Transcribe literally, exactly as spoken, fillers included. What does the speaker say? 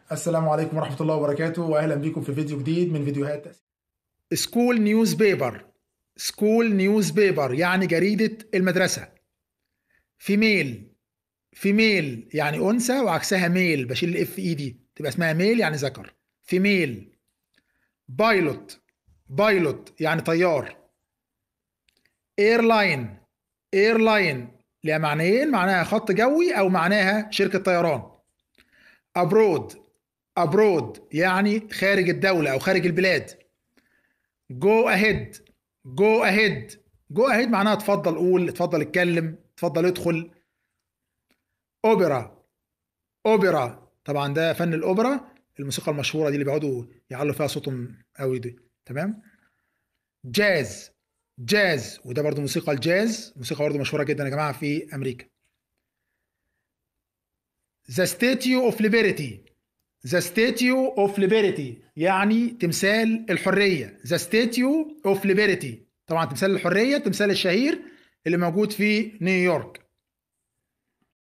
السلام عليكم ورحمة الله وبركاته، وأهلا بكم في فيديو جديد من فيديوهات تأسيس. سكول نيوز بيبر. سكول نيوز بيبر يعني جريدة المدرسة. فيميل. فيميل يعني أنثى وعكسها ميل، بشيل الاف اي دي تبقى اسمها ميل يعني ذكر. فيميل. بايلوت. بايلوت يعني طيار. ايرلاين. ايرلاين ليها معنيين، معناها خط جوي أو معناها شركة طيران. ابرود. ابرود يعني خارج الدولة أو خارج البلاد. جو اهيد. جو اهيد. جو اهيد معناها اتفضل قول، اتفضل اتكلم، اتفضل ادخل. اوبرا. اوبرا طبعا ده فن الاوبرا، الموسيقى المشهوره دي اللي بيقعدوا يعلوا فيها صوتهم قوي دي. تمام. جاز. جاز وده برضو موسيقى الجاز، موسيقى برضو مشهوره جدا يا جماعه في امريكا. ذا ستاتيو اوف ليبرتي. ذا ستاتيو اوف ليبرتي يعني تمثال الحريه. ذا ستاتيو اوف ليبرتي طبعا تمثال الحريه، التمثال الشهير اللي موجود في نيويورك.